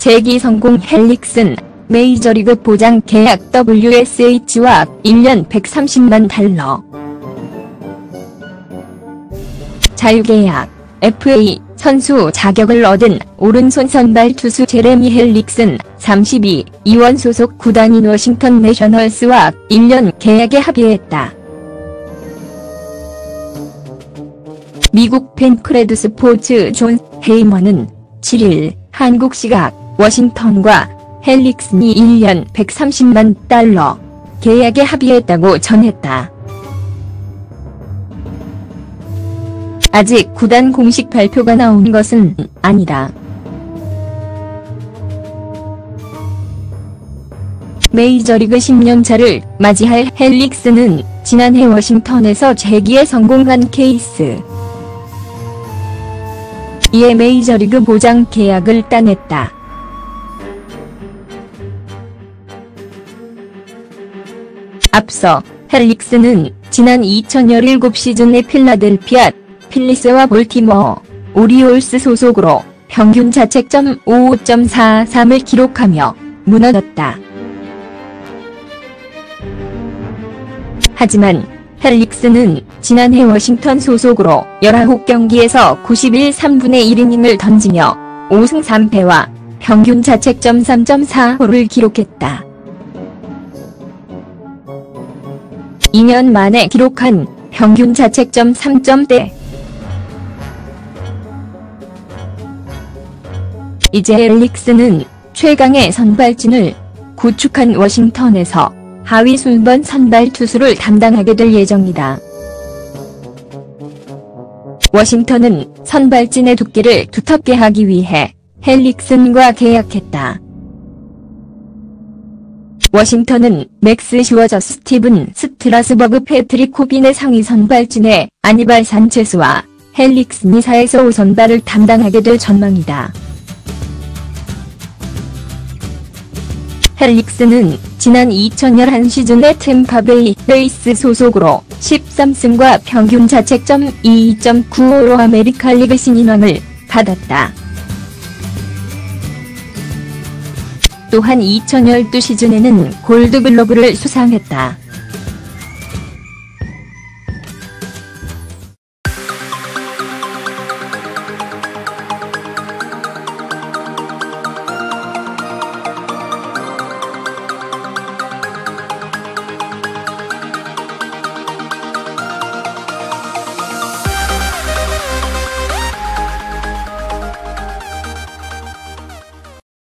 재기 성공 헬릭슨, 메이저리그 보장 계약 WSH와 1년 130만 달러. 자유계약, FA, 선수 자격을 얻은 오른손 선발 투수 제레미 헬릭슨, 32, 이원 소속 구단인 워싱턴 내셔널스와 1년 계약에 합의했다. 미국 팬크레드 스포츠 존 헤이먼은 7일 한국 시각 워싱턴과 헬릭슨이 1년 130만 달러 계약에 합의했다고 전했다. 아직 구단 공식 발표가 나온 것은 아니다. 메이저리그 10년차를 맞이할 헬릭슨은 지난해 워싱턴에서 재기에 성공한 케이스. 이에 메이저리그 보장 계약을 따냈다. 앞서 헬릭슨은 지난 2017 시즌에 필라델피아 필리스와 볼티모어 오리올스 소속으로 평균 자책점 55.43을 기록하며 무너졌다. 하지만 헬릭슨은 지난해 워싱턴 소속으로 19경기에서 91 3분의 1이닝을 던지며 5승 3패와 평균 자책점 3.45를 기록했다. 2년 만에 기록한 평균 자책점 3점대. 이제 헬릭슨은 최강의 선발진을 구축한 워싱턴에서 하위 순번 선발 투수를 담당하게 될 예정이다. 워싱턴은 선발진의 두께를 두텁게 하기 위해 헬릭슨과 계약했다. 워싱턴은 맥스 슈워저, 스티븐 스트라스버그, 패트릭 코빈의 상위 선발진에 아니발 산체스와 헬릭슨이 4에서 5선발을 담당하게 될 전망이다. 헬릭슨은 지난 2011 시즌에 템파베이 레이스 소속으로 13승과 평균 자책점 2.95로 아메리칸리그 신인왕을 받았다. 또한 2012 시즌에는 골드글러브를 수상했다.